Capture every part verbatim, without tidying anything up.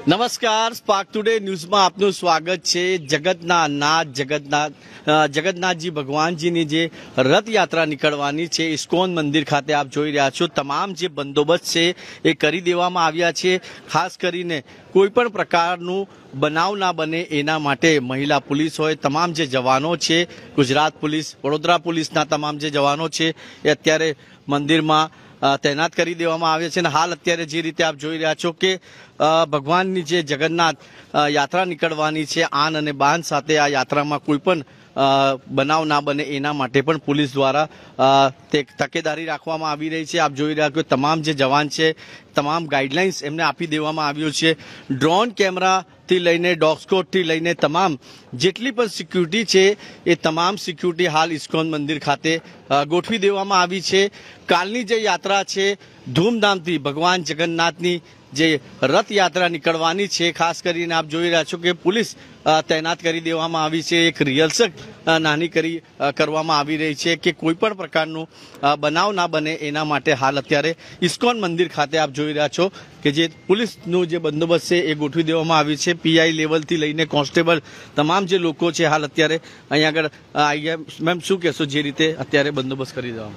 નમસ્કાર, spark today ન્યૂઝમાં આપનું સ્વાગત છે। જગતના નાથ જગતનાથ જગન્નાથજી ભગવાનજીની જે રથયાત્રા નીકળવાની છે ઇસ્કોન મંદિર ખાતે આપ જોઈ રહ્યા છો। તમામ જે બંદોબસ્ત છે એ કરી દેવામાં આવ્યા છે। ખાસ કરીને કોઈ પણ પ્રકારનું બનાવ ના બને એના માટે મહિલા પોલીસ હોય, તમામ જે જવાનો છે, ગુજરાત પોલીસ, વડોદરા પોલીસના તમામ જે જવાનો છે એ અત્યારે મંદિરમાં તૈનાત કરી દેવામાં આવે છે। અને હાલ અત્યારે જે રીતે આપ જોઈ રહ્યા છો કે ભગવાનની જે જગન્નાથ યાત્રા નીકળવાની છે આન અને બાન સાથે, આ યાત્રામાં કોઈ પણ બનાવ ના બને એના માટે પણ પોલીસ દ્વારા તે તકેદારી રાખવામાં આવી રહી છે। આપ જોઈ રહ્યા છો તમામ જે જવાન છે, તમામ ગાઈડલાઇન્સ એમને આપી દેવામાં આવ્યો છે। ડ્રોન કેમેરાથી લઈને ડોગ સ્કોડથી લઈને તમામ જેટલી પણ સિક્યુરિટી છે એ તમામ સિક્યુરિટી હાલ ઇસ્કોન મંદિર ખાતે ગોઠવી દેવામાં આવી છે। કાલની જે યાત્રા છે ધૂમધામથી ભગવાન જગન્નાથની જે રથયાત્રા નીકળવાની છે, ખાસ કરીને આપ જોઈ રહ્યા છો કે પોલીસ તૈનાત કરી દેવામાં આવી છે। એક રિહર્સલ નાની કરી કરવામાં આવી રહી છે કે કોઈ પણ પ્રકારનું બનાવ ના બને એના માટે હાલ અત્યારે ઇસ્કોન મંદિર ખાતે આપ જોઈ રહ્યા છો કે જે પોલીસનું જે બંદોબસ્ત છે એ ગોઠવી દેવામાં આવ્યું છે। પીઆઈ લેવલથી લઈને કોન્સ્ટેબલ તમામ જે લોકો છે હાલ અત્યારે અહીંયા આગળ આવી। મેમ શું કહેશો જે રીતે અત્યારે બંદોબસ્ત કરી દેવામાં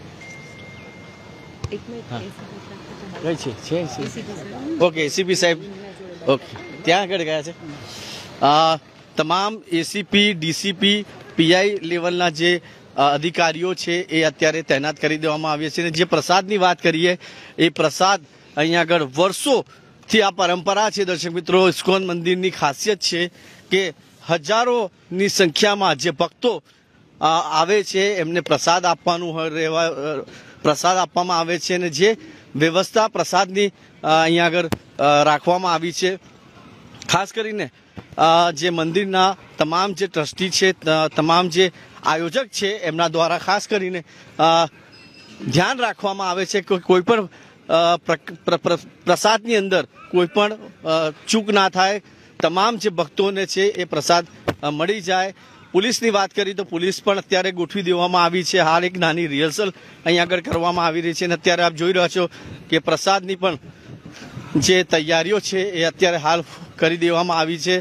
કઈ છે છે ઓકે એસીપી સાહેબ ઓકે ત્યાં આગળ ગયા છે। તમામ એસીપી ડીસીપી પીઆઈ લેવલના જે અધિકારીઓ છે એ અત્યારે તૈનાત કરી દેવામાં આવ્યા છે। જે પ્રસાદની વાત કરીએ એ પ્રસાદ અહીંયા આગળ વર્ષોથી આ પરંપરા છે દર્શક મિત્રો, ઇસ્કોન મંદિરની ખાસિયત છે કે હજારોની સંખ્યામાં જે ભક્તો આવે છે એમને પ્રસાદ આપવાનું રહેવા પ્રસાદ આપવામાં આવે છે અને જે વ્યવસ્થા પ્રસાદની અહીંયા આગળ રાખવામાં આવી છે। ખાસ કરીને જે મંદિરના તમામ જે ટ્રસ્ટી છે, તમામ જે આયોજક છે એમના દ્વારા ખાસ કરીને ધ્યાન રાખવામાં આવે છે કે કોઈ પણ પ્રસાદની અંદર કોઈ પણ ચૂક ના થાય, તમામ જે ભક્તોને છે એ પ્રસાદ મળી જાય। પોલીસની વાત કરી તો પોલીસ પણ અત્યારે ગોઠવી દેવામાં આવી છે। હાલ એક નાની રિહર્સલ અહીંયા આગળ કરવામાં આવી રહી છે અને અત્યારે આપ જોઈ રહ્યા છો કે પ્રસાદની પણ જે તૈયારીઓ છે એ અત્યારે હાલ કરી દેવામાં આવી છે।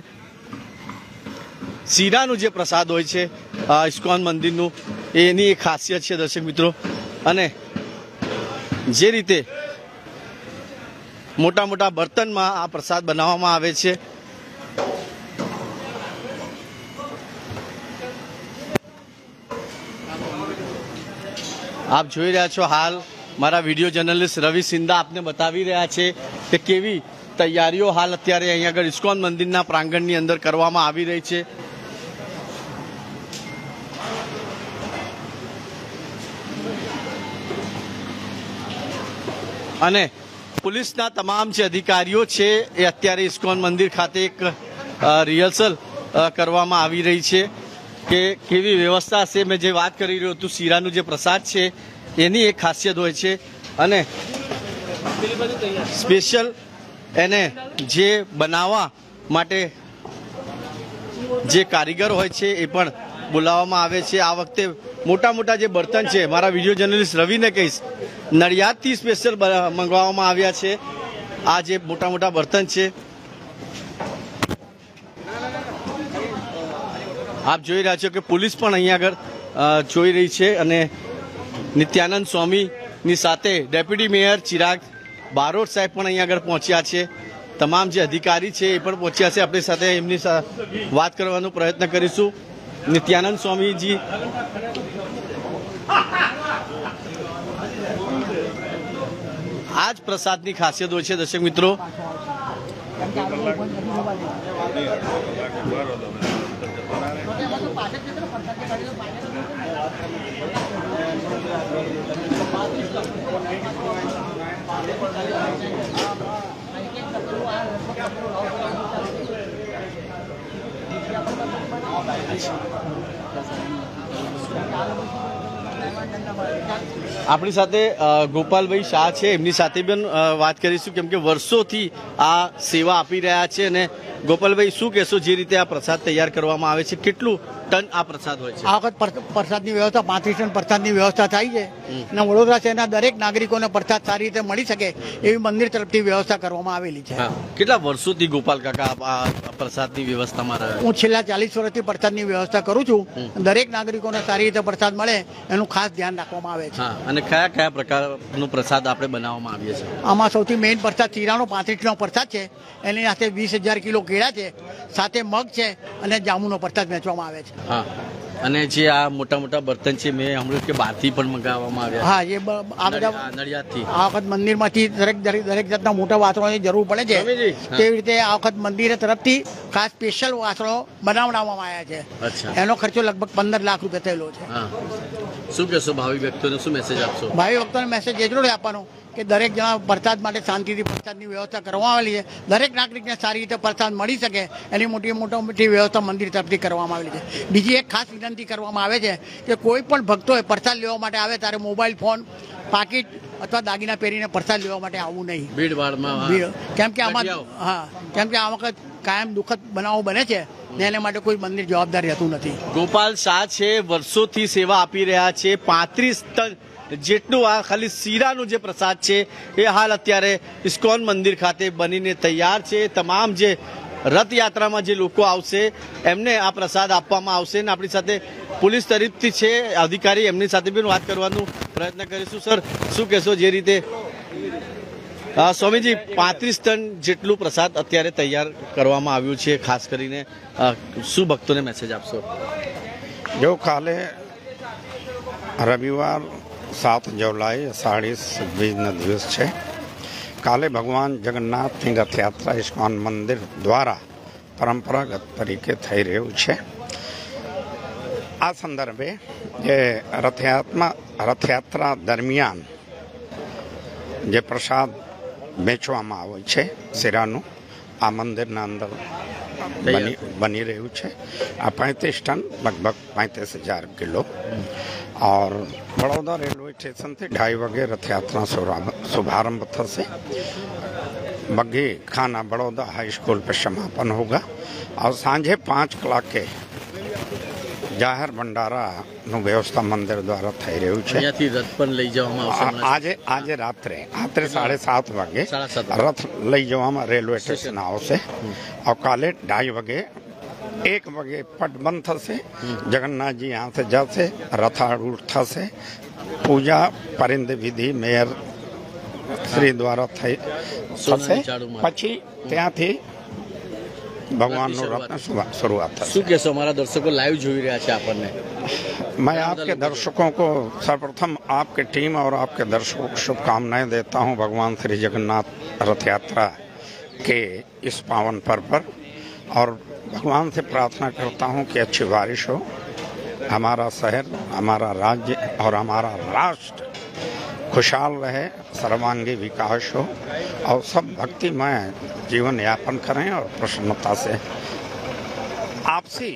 શીરાનું જે પ્રસાદ હોય છે ઇસ્કોન મંદિરનું એની એક ખાસિયત છે દર્શક મિત્રો, અને જે રીતે મોટા મોટા બર્તનમાં આ પ્રસાદ બનાવવામાં આવે છે। આપ જોઈ રહ્યા છો હાલ મારા વિડીયો જર્નલિસ્ટ રવિ સિંધા આપને બતાવી રહ્યા છે કે કેવી તૈયારીઓ હાલ અત્યારે અહીંયા આગળ ઇસ્કોન મંદિરના પ્રાંગણની અંદર કરવામાં આવી રહી છે। અને પોલીસના તમામ જે અધિકારીઓ છે એ અત્યારે ઇસ્કોન મંદિર ખાતે એક રિહર્સલ કરવામાં આવી રહી છે કે કેવી વ્યવસ્થા છે। મેં જે વાત કરી રહ્યો હતું શીરાનું જે પ્રસાદ છે એની એક ખાસિયત હોય છે અને સ્પેશિયલ એને જે બનાવવા માટે જે કારીગર હોય છે એ પણ બોલાવવામાં આવે છે। આ વખતે મોટા મોટા જે બર્તન છે, મારા વિડીયો જર્નલિસ્ટ રવિને કહીશ, નડિયાદથી સ્પેશિયલ મંગાવવામાં આવ્યા છે આ જે મોટા મોટા બર્તન છે। આપ જોઈ રહ્યા છો કે પોલીસ પણ અહીંયા આગળ જોઈ રહી છે અને નિત્યાનંદ સ્વામીની સાથે ડેપ્યુટી મેયર ચિરાગ બારોટ સાહેબ પણ અહીંયા આગળ પહોંચ્યા છે। તમામ જે અધિકારી છે એ પણ પહોંચ્યા છે, આપણી સાથે એમની વાત કરવાનો પ્રયત્ન કરીશું। નિત્યાનંદ સ્વામીજી આ જ પ્રસાદની ખાસિયત હોય છે દર્શક મિત્રો। આપણી સાથે ગોપાલભાઈ શાહ છે, એમની સાથે પણ વાત કરીશું કેમ કે વર્ષોથી આ સેવા આપી રહ્યા છે અને ગોપાલભાઈ, શું કહેશો, જે રીતે આ પ્રસાદ તૈયાર કરવામાં આવે છે, કેટલું ટન આ પ્રસાદ હોય છે? આ વખત પ્રસાદની વ્યવસ્થા પાંત્રીસ ટન પ્રસાદની વ્યવસ્થા થાય છે અને વડોદરા શહેરના દરેક નાગરિકોને પ્રસાદ સારી રીતે મળી શકે એવી મંદિર તરફથી વ્યવસ્થા કરવામાં આવેલી છે. કેટલા વર્ષોથી ગોપાલ કાકા આ પ્રસાદની વ્યવસ્થામાં રહ્યા? હું છેલ્લા ચાલીસ વર્ષથી પ્રસાદની વ્યવસ્થા કરું છું. દરેક નાગરિકોને સારી રીતે પ્રસાદ મળે એનું ખાસ ધ્યાન રાખવામાં આવે છે. અને કયા કયા પ્રકારનો પ્રસાદ આપણે બનાવવામાં આવીએ છીએ? આમાં સૌથી મેઇન પ્રસાદ શીરાનો પાંત્રીસ કિલો પ્રસાદ છે. એની સાથે વીસ હજાર કિલો કેળા છે, સાથે મગ છે અને જાંબુનો પ્રસાદ વેચવામાં આવે છે. હા, અને જે આ મોટા મોટા બર્તન છે, મેં સાંભળ્યું કે બહારથી પણ મંગાવવામાં આવ્યા. હા, એ આ બધા નડિયાદથી આ વખત મંદિરમાંથી દરેક દરેક દરેક જાતના મોટા વાસણોની જરૂર પડે છે. તેવી રીતે આ વખત મંદિર તરફથી ખાસ સ્પેશિયલ વાસણો બનાવવામાં આવ્યા છે. એનો ખર્ચો લગભગ પંદર લાખ રૂપિયા થયેલો છે. શું કહેશો ભાવિ વ્યક્તિઓને, શું મેસેજ આપશો? ભાવિ ભક્તોને મેસેજ એટલો જ આપવાનો કે દરેક જણા પ્રસાદ માટે શાંતિથી પ્રસાદની વ્યવસ્થા કરવામાં આવેલી છે. દરેક નાગરિકને સારી રીતે પ્રસાદ મળી શકે એની મોટી મોટી મોટી વ્યવસ્થા મંદિર તરફથી કરવામાં આવેલી છે. બીજી એક ખાસ વિનંતી કરવામાં આવે છે કે કોઈ પણ ભક્તોએ પ્રસાદ લેવા માટે આવે ત્યારે મોબાઈલ ફોન, પાકીટ અથવા દાગીના પહેરીને પ્રસાદ લેવા માટે આવવું નહીં ભીડભાડમાં. કેમ કે આમાં હા કેમ કે આ વખત કાયમ દુઃખદ બનાવો બને છે ને એને માટે કોઈ મંદિર જવાબદાર રહેતું નથી. ગોપાલ શાહ છે, વર્ષોથી સેવા આપી રહ્યા છે. પાંત્રીસ ટન જેટલું આ ખાલી શીરાનું જે પ્રસાદ છે એ હાલ અત્યારે ઇસ્કોન મંદિર ખાતે બનીને તૈયાર છે. તમામ જે રથયાત્રામાં જે લોકો આવશે એમને આ પ્રસાદ આપવામાં આવશે. ને આપણી સાથે પોલીસ તરફથી છે અધિકારી, એમની સાથે પણ વાત કરવાનો પ્રયત્ન કરીશું. સર, શું કહેશો, જે રીતે સ્વામીજી પાંત્રીસ ટન જેટલું પ્રસાદ અત્યારે તૈયાર કરવામાં આવ્યું છે, ખાસ કરીને શું ભક્તોને મેસેજ આપશો? જો કાલે રવિવાર સાત જુલાઈ અષાઢી બીજનો દિવસ છે. કાલે ભગવાન જગન્નાથની રથયાત્રા ઇસ્કોન મંદિર દ્વારા પરંપરાગત તરીકે થઈ રહ્યું છે. આ સંદર્ભે જે રથયાત્રા રથયાત્રા દરમિયાન જે પ્રસાદ વેચવામાં આવે છે શીરાનું, આ મંદિરના અંદર બની બની રહ્યું છે. આ पैंतीस टन लगभग पैंतीस हजार किलो. और बड़ौदा रेलवे स्टेशन से ढाई बजे रथयात्रा शुभारंभ थશે. बग्घी खाना बड़ौदा हाई स्कूल पर समापन होगा और सांझे पाँच कलाके જાહેર ભંડારાનું વ્યવસ્થા મંદિર દ્વારા થઈ રહ્યું છે. રથ પણ લઈ જવામાં આવશે. આજે આજે રાત્રે રાત્રે સાડે સાત વાગે રથ લઈ જવામાં રેલવે સ્ટેશન આવશે. और કાલે ढाई વાગે एक बजे पट बंद थશે. जगन्नाथ जी यहाँ से जैसे रथारूढ़ थશે. पूजा परिंद विधि मेयर श्री द्वारा થઈ થશે. પછી ત્યાંથી ભગવાનનું રથની શરૂઆત થશે. શું કહેશો, અમારા દર્શકો લાઈવ જોઈ રહ્યા છે આપણને? मैं आपके दर्शकों को सर्वप्रथम आपके टीम और आपके दर्शकों को शुभकामनाएं देता हूं भगवान श्री जगन्नाथ रथ यात्रा के इस पावन पर्व पर. और भगवान से प्रार्थना करता हूं कि अच्छी बारिश हो, हमारा शहर, हमारा राज्य और हमारा राष्ट्र खुशहाल रहे, सर्वांगी विकास हो और सब भक्तिमय जीवन यापन करें और प्रसन्नता से आपसी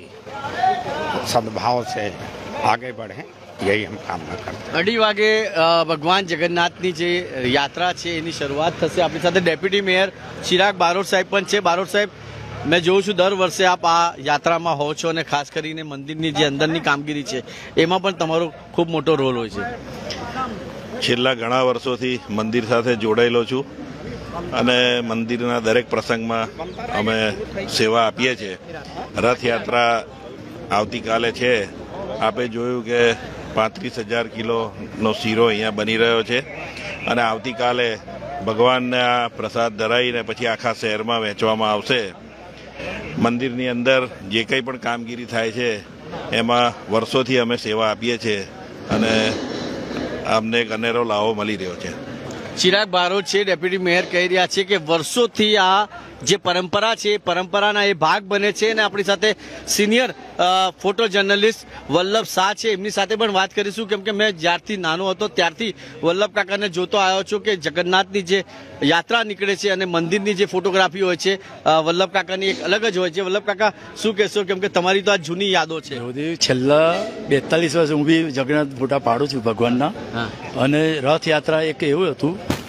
सद्भाव से आगे बढ़ें, यही हम कामना करते हैं. અઢી વાગે ભગવાન જગન્નાથની જે યાત્રા છે એની શરૂઆત થશે. આપણી સાથે ડેપ્યુટી મેયર ચિરાગ બારોટ સાહેબ પણ છે. બારોટ સાહેબ, મેં જોઉં છું દર વર્ષે આપ આ યાત્રામાં હો છો અને ખાસ કરીને મંદિરની જે અંદરની કામગીરી છે એમાં પણ તમારો ખૂબ મોટો રોલ હોય છે. છેલ્લા ઘણા વર્ષોથી મંદિર સાથે જોડાયેલો છું અને મંદિરના દરેક પ્રસંગમાં અમે સેવા આપીએ છીએ. રથયાત્રા આવતીકાલે છે. આપે જોયું કે પાંત્રીસ હજાર કિલોનો શીરો અહીંયા બની રહ્યો છે અને આવતીકાલે ભગવાનને આ પ્રસાદ ધરાવીને પછી આખા શહેરમાં વહેંચવામાં આવશે. મંદિરની અંદર જે કંઈ પણ કામગીરી થાય છે એમાં વર્ષોથી અમે સેવા આપીએ છીએ અને અમને એક અનેરો લાવો મળી રહ્યો છે. ચિરાગ બારોટ છે, ડેપ્યુટી મેયર, કહી રહ્યા છે કે વર્ષોથી આ જે પરંપરા છે એ પરંપરાના એ ભાગ બને છે. અને આપણી સાથે senior photo journalist Vallabh Shah છે, એમની સાથે પણ વાત કરીશું. કેમ કે મેં જ્યારથી નાનો હતો ત્યારથી વલ્લભ કાકાને જોતો આવ્યો છું કે જગન્નાથની જે યાત્રા નીકળે છે અને મંદિરની જે ફોટોગ્રાફી હોય છે વલ્લભ કાકાની એક અલગ જ હોય છે. વલ્લભ કાકા, શું કહેશો, કેમ કે તમારી તો આ જૂની યાદો છે? છેલ્લા બેતાલીસ વર્ષ હું બી જગન્નાથ ફોટા પાડું છું ભગવાનના. અને રથયાત્રા એક એવું હતું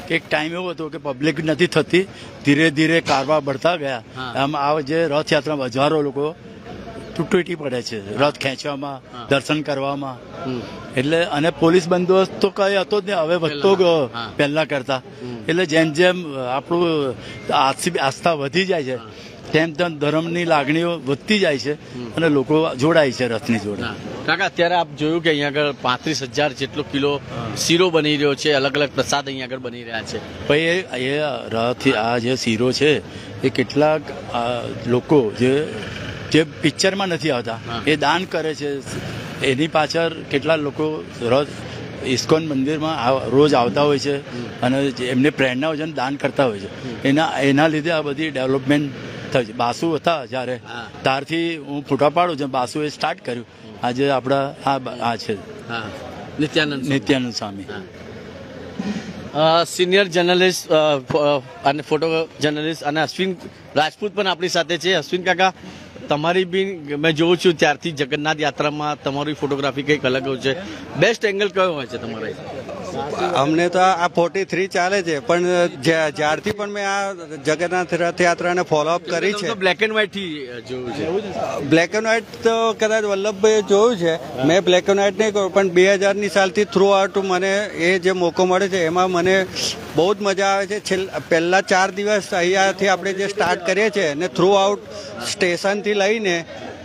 કે એક ટાઈમ એવો હતો કે પબ્લિક નથી થતી, ધીરે ધીરે કારવા बढ़તા ગયા. આમ આ જે રથયાત્રામાં હજારો લોકો તૂટી પડે છે રથ ખેંચવામાં, દર્શન કરવામાં. એટલે અને પોલીસ બંદોબસ્ત તો કઈ હતો જ નહીં, હવે વધતો ગયો પહેલા કરતા. એટલે જેમ જેમ આપણું આસ્થા વધી જાય છે તેમ તેમ ધર્મની લાગણીઓ વધતી જાય છે અને લોકો જોડાય છે રથની જોડે. કાકા, અત્યારે આપ જોયું કે અહીંયા આગળ પાંત્રીસ હજાર જેટલો કિલો શીરો બની રહ્યો છે, અલગ અલગ પ્રસાદ અહીંયા આગળ બની રહ્યા છે. ભાઈ એ રથ આ જે શીરો છે એ કેટલાક લોકો જે જે પિક્ચરમાં નથી આવતા એ દાન કરે છે. એની પાછળ કેટલા લોકો રથ ઇસ્કોન મંદિરમાં રોજ આવતા હોય છે અને એમને પ્રેરણા હોય છે, દાન કરતા હોય છે. એના એના લીધે આ બધી ડેવલપમેન્ટ થઈ છે. બાસુ હતા જ્યારે ત્યારથી હું ફોટા પાડું છું. બાસુ એ સ્ટાર્ટ કર્યું. આજે આપણા આ આ છે નિત્યાનંદ નિત્યાનંદ સ્વામી, સિનિયર જર્નલિસ્ટ અને ફોટો જર્નલિસ્ટ, અને અશ્વિન રાજપૂત પણ આપણી સાથે છે. અશ્વિન કાકા, તમારી બી મેં જોઉં છું ત્યારથી જગન્નાથ યાત્રામાં તમારી ફોટોગ્રાફી કંઈક અલગ હોય છે. બેસ્ટ એંગલ કયો હોય છે તમારા? અમને તો આ ફોર્ટી થ્રી ચાલે છે, પણ જ્યારથી પણ મેં આ જગન્નાથ રથયાત્રાને ફોલોઅપ કરી છે. બ્લેક એન્ડ વ્હાઇટ થી જોયું છે? બ્લેક એન્ડ વ્હાઇટ તો કદાચ વલ્લભભાઈએ જોયું છે, મેં બ્લેક એન્ડ વ્હાઇટ નહીં કહ્યું, પણ બે હજારની સાલથી થ્રુ આઉટ મને એ જે મોકો મળે છે એમાં મને બહુ જ મજા આવે છે. છેલ્લા પહેલા ચાર દિવસ અહીંયાથી આપણે જે સ્ટાર્ટ કરીએ છીએ ને થ્રુ આઉટ સ્ટેશનથી લઈને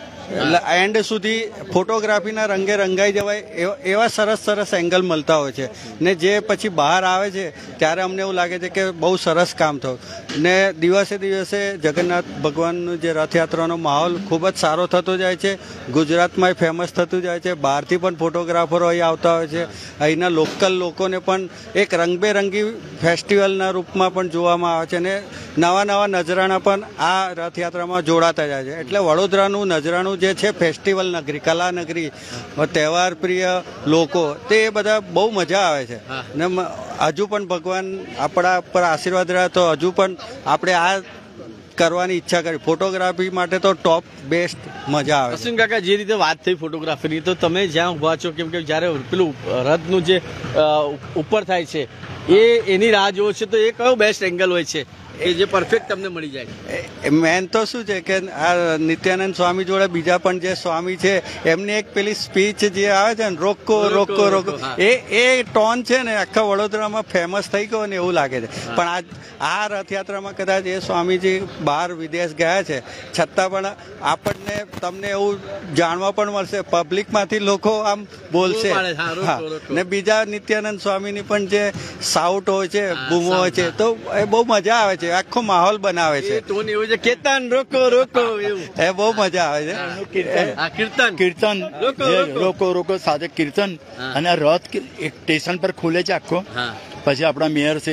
એન્ડ સુધી ફોટોગ્રાફીના રંગે રંગાઈ જવાય એવા સરસ સરસ એંગલ મળતા હોય છે. ને જે પછી બહાર આવે છે ત્યારે અમને એવું લાગે છે કે બહુ સરસ કામ થયું. ને દિવસે દિવસે જગન્નાથ ભગવાનનું જે રથયાત્રાનો માહોલ ખૂબ જ સારો થતો જાય છે. ગુજરાતમાં ફેમસ થતું જાય છે. બહારથી પણ ફોટોગ્રાફરો અહીં આવતા હોય છે. અહીંના લોકલ લોકોને પણ એક રંગબેરંગી ફેસ્ટિવલના રૂપમાં પણ જોવામાં આવે છે. ને નવા નવા નજરાણા પણ આ રથયાત્રામાં જોડાતા જાય છે. એટલે વડોદરાનું નજરાણું જે છે ફેસ્ટિવલ નગરી, કલા નગરી, તહેવાર પ્રિય લોકો, તે બધા બહુ મજા આવે છે. ને હજુ પણ ભગવાન આપણા પર આશીર્વાદ રહ્યા તો હજુ પણ આપણે આ કરવાની ઈચ્છા કરી. ફોટોગ્રાફી માટે તો ટોપ બેસ્ટ મજા આવે. અશ્વિન કાકા, જે રીતે વાત થઈ ફોટોગ્રાફીની, તો તમે જ્યાં ઉભા છો, કેમ કે જ્યારે પેલું રથનું જે ઉપર થાય છે એ એની રાહ જોવો છે, તો એ કયો બેસ્ટ એંગલ હોય છે એ જે પરફેક્ટ તમને મળી જાય? મેન તો શું છે કે આ નિત્યાનંદ સ્વામી જોડે બીજા પણ જે સ્વામી છે એમની એક પેલી સ્પીચ જે આવે છે ને, રોકો રોકો રોકો, એ એ ટોન છે ને આખા વડોદરામાં ફેમસ થઈ ગયો ને એવું લાગે છે. પણ આ આ રથયાત્રામાં કદાચ એ સ્વામીજી બહાર વિદેશ ગયા છે, છતાં પણ આપણને તમને એવું જાણવા પણ મળશે, પબ્લિકમાંથી લોકો આમ બોલશે. હા, ને બીજા નિત્યાનંદ સ્વામીની પણ જે સાઉટ હોય છે, બૂમો હોય છે, તો એ બહુ મજા આવે છે. આખો માહોલ બનાવે છે. ટોન એવું છે, કેતન રોકો રોકો, એવું એ બહુ મજા આવે છે. કીર્તન કીર્તન રોકો રોકો સાથે કીર્તન. અને રથ એક સ્ટેશન પર ખુલે છે આખો. પછી આપણા મેયર છે,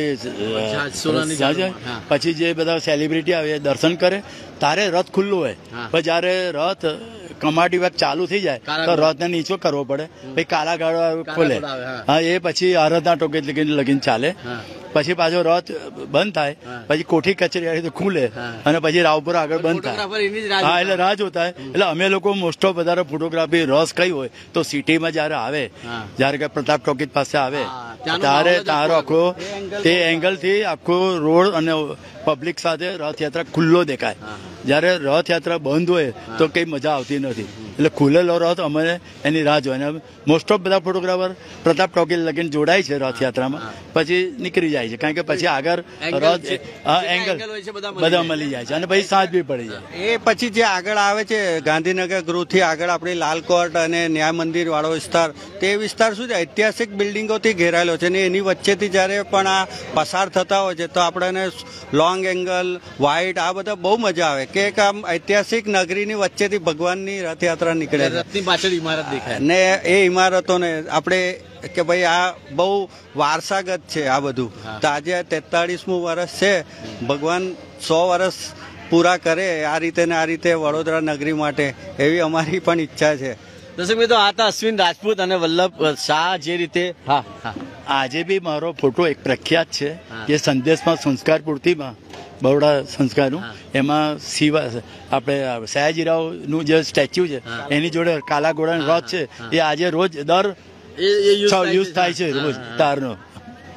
પછી જે બધા સેલિબ્રિટી આવે દર્શન કરે, તારે રથ ખુલ્લું હોય. પણ જયારે રથ કમાટી વાત ચાલુ થઈ જાય તો રથને નીચો કરવો પડે, પછી કાલા ગાળો ખોલે. હા, એ પછી આરાધના ટોકે લગીને ચાલે. પછી પાછો રથ બંધ થાય, પછી કોઠી કચેરી ખુલે અને પછી રાવપુરા આગળ બંધ થાય. હા, એટલે રાહ જોતા હોય. એટલે અમે લોકો મોસ્ટ ઓફ વધારે ફોટોગ્રાફી રસ કઈ હોય તો સિટીમાં જયારે આવે, જયારે કે પ્રતાપ ટોકીજ પાસે આવે ત્યારે તારો આખો તે એંગલ થી આખો રોડ અને પબ્લિક સાથે રથયાત્રા ખુલ્લો દેખાય. જયારે રથયાત્રા બંધ હોય તો કઈ મજા આવતી નથી. એટલે ખુલેલો રથ અમે એની રાહ જોઈએ. મોસ્ટ ઓફ બધા ફોટોગ્રાફર પ્રતાપ ટોકીજ લગીને જોડાય છે રથયાત્રામાં, પછી નીકળી જાય છે. કારણ કે પછી આગળ રથ એંગલ બધા મળી જાય છે અને પછી સાંજ બી પડી જાય. એ પછી જે આગળ આવે છે ગાંધીનગર ગૃહથી આગળ આપણી લાલ કોર્ટ અને ન્યાય મંદિર વાળો વિસ્તાર, તે વિસ્તાર શું છે ઐતિહાસિક બિલ્ડિંગોથી ઘેરાયેલો છે. ને એની વચ્ચેથી જ્યારે પણ આ પસાર થતા હોય છે તો આપણને લોંગ એંગલ, વાઇટ, આ બધા બહુ મજા આવે કે આમ ઐતિહાસિક નગરીની વચ્ચેથી ભગવાનની રથયાત્રા નીકળે છે. રથની પાછળ ઇમારત દેખાય ને એ ઇમારતોને આપણે કે ભાઈ આ બહુ વારસાગત છે આ બધું. તો આજે તેતાળીસમું વર્ષ છે, ભગવાન સો વર્ષ પૂરા કરે આ રીતે ને આ રીતે વડોદરા નગરી માટે, એવી અમારી પણ ઈચ્છા છે. દર્શક મિત્રો, આ હતા અશ્વિન રાજપૂત અને વલ્લભ શાહ. જે રીતે હા હા આજે બી મારો ફોટો એક પ્રખ્યાત છે, જે સંદેશમાં સંસ્કાર પૂર્તિમાં બરોડા સંસ્કારનું, એમાં શિવા આપણે સયાજીરાવનું જે સ્ટેચ્યુ છે એની જોડે કાલા ઘોડાનો રથ છે, એ આજે રોજ દર યુઝ થાય છે રોજ તારનો.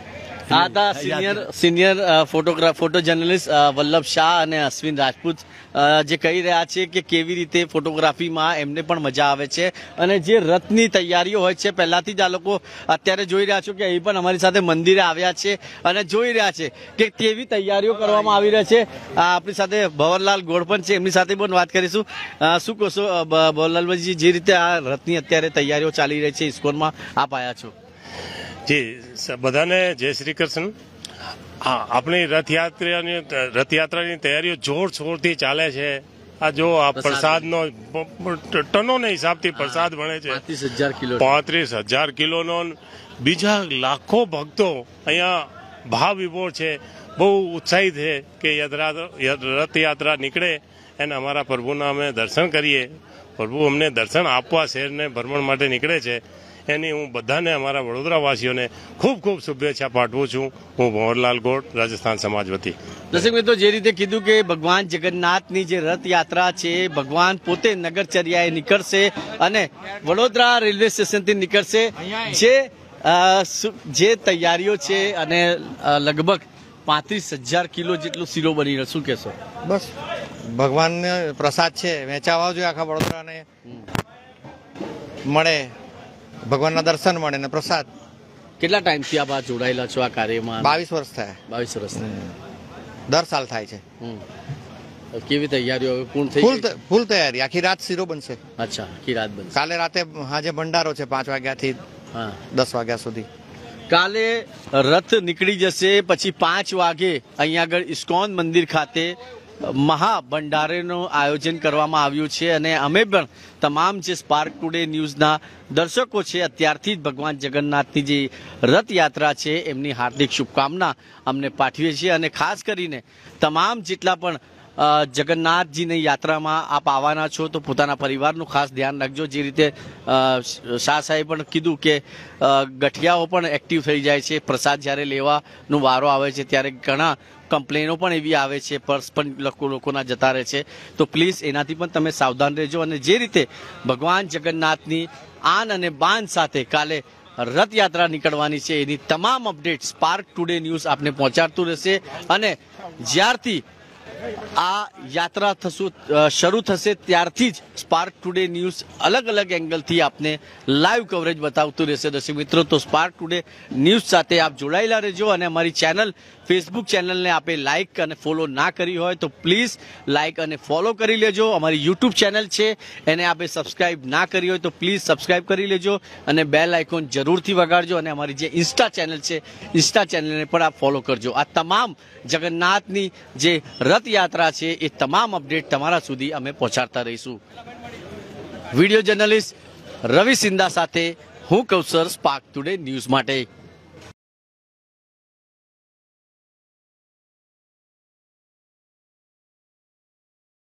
આ હતા senior senior photograph photo journalist Vallabh Shah અને અશ્વિન રાજપૂત અ, જે કહી રહ્યા છે કે કેવી રીતે ફોટોગ્રાફીમાં એમને પણ મજા આવે છે અને જે રથની તૈયારીઓ હોય છે પહેલાથી જ આ લોકો અત્યારે જોઈ રહ્યા છો કે અહીં પણ અમારી સાથે મંદિરે આવ્યા છે અને જોઈ રહ્યા છે કે કેવી તૈયારીઓ કરવામાં આવી રહી છે આ આપણી સાથે ભવરલાલ ગોળ પણ છે, એમની સાથે પણ વાત કરીશું. અ, શું કહો છો અ, બ- ભવરલાલભાઈ, જે રીતે આ રથની અત્યારે તૈયારીઓ ચાલી રહી છે ઇસ્કોનમાં આપ આવ્યા છો? જી સ- બધાને જય શ્રી કૃષ્ણ. આ આપણી રથયાત્રાની રથયાત્રાની તૈયારીઓ જોરશોરથી ચાલે છે. આ જો આ પ્રસાદનો ટનોના હિસાબથી પ્રસાદ બને છે. પાંત્રીસ હજાર કિલો પાંત્રીસ હજાર કિલોનો. બીજા લાખો ભક્તો અહીંયા ભાવ વિભોર છે, બહુ ઉત્સાહિત છે કે યાત્રા રથયાત્રા નીકળે અને અમારા પ્રભુના અમે દર્શન કરીએ. પ્રભુ અમને દર્શન આપવા શહેરને ભ્રમણ માટે નીકળે છે એની હું બધાને અમારા વડોદરાવાસીઓને ખૂબ ખૂબ શુભેચ્છા પાઠવું છું. હું ભંવરલાલ ગોળ, રાજસ્થાન સમાજ વતી. દર્શક મિત્રો, જે રીતે કીધું કે ભગવાન જગન્નાથની જે રથયાત્રા છે, ભગવાન પોતે નગરચર્યાએ નીકળશે અને વડોદરા રેલવે સ્ટેશનથી નીકળશે. જે અ, સુ- જે તૈયારીઓ છે અને અ, લગભગ પાંત્રીસ હજાર કિલો જેટલું શીરો બની રહ્યો, શું કહેશો? બસ ભગવાનનો પ્રસાદ છે, વેચાવા જોઈએ આખા વડોદરાને મળે, ભગવાનના દર્શન મળે ને પ્રસાદ. કેટલા ટાઈમથી આપ આ જોડાયેલા છો આ કાર્યમાં? બાવીસ વર્ષ થયા, બાવીસ વર્ષ. દર સાલ થાય છે. હમ. કેવી તૈયારીઓ હવે પૂર્ણ થઈ ફૂલ ગઈ? ત- ફૂલ તૈયારી, આખી રાત શીરો બનશે. અચ્છા, આખી રાત બનશે. કાલે રાતે હાજે ભંડારો છે પાંચ વાગ્યાથી હા. દસ વાગ્યા સુધી. કાલે રથ નીકળી જશે, પછી પાંચ વાગે અહીંયા આગળ ઇસ્કોન મંદિર ખાતે મહા ભંડારેનું આયોજન કરવામાં આવ્યું છે અને અમે પણ તમામ જે સ્પાર્ક ટુડે ન્યૂઝના દર્શકો છે અત્યારથી જ ભગવાન જગન્નાથની જે રથયાત્રા છે એમની હાર્દિક શુભકામના અમને પાઠવીએ છીએ અને ખાસ કરીને તમામ જેટલા પણ અ, જગન્નાથજીની યાત્રામાં આપ આવવાના છો તો પોતાના પરિવારનું ખાસ ધ્યાન રાખજો. જે રીતે અ, શાહ સાહેબ પણ કીધું કે અ, ગઠિયાઓ પણ એક્ટિવ થઈ જાય છે. પ્રસાદ જ્યારે લેવાનો વારો આવે છે ત્યારે ઘણા કમ્પ્લેનો પણ એવી આવે છે, પર્સ પણ લોકો લોકોના જતા રહે છે. તો પ્લીઝ એનાથી પણ તમે સાવધાન રહેજો અને જે રીતે ભગવાન જગન્નાથની આન અને બાન સાથે કાલે રથયાત્રા નીકળવાની છે એની તમામ અપડેટ સ્પાર્ક ટુડે ન્યૂઝ આપને પહોંચાડતું રહેશે અને જ્યારથી આ યાત્રા થશું અ, શરૂ થશે ત્યારથી જ સ્પાર્ક ટુડે ન્યૂઝ અલગ અલગ એંગલથી આપને લાઈવ કવરેજ બતાવતું રહેશે. દર્શક મિત્રો, તો સ્પાર્ક ટુડે ન્યૂઝ સાથે આપ જોડાયેલા રહેજો અને અમારી ચેનલ ફેસબુક ચેનલને આપે લાઇક અને ફોલો ના કરી હોય તો પ્લીઝ લાઇક અને ફોલો કરી લેજો. અમારી યુટ્યુબ ચેનલ છે એને આપે સબસ્ક્રાઇબ ના કરી હોય તો પ્લીઝ સબસ્ક્રાઇબ કરી લેજો અને બેલ આઇકોન જરૂરથી વગાડજો અને અમારી જે ઇન્સ્ટા ચેનલ છે ઇન્સ્ટા ચેનલને પણ આપ ફોલો કરજો. આ તમામ જગન્નાથની જે રથયાત્રા છે એ તમામ અપડેટ તમારા સુધી અમે પહોંચાડતા રહીશું. વિડીયો જર્નલિસ્ટ રવિ સિંધા સાથે હું કૌશર, સ્પાર્ક ટુડે ન્યૂઝ માટે.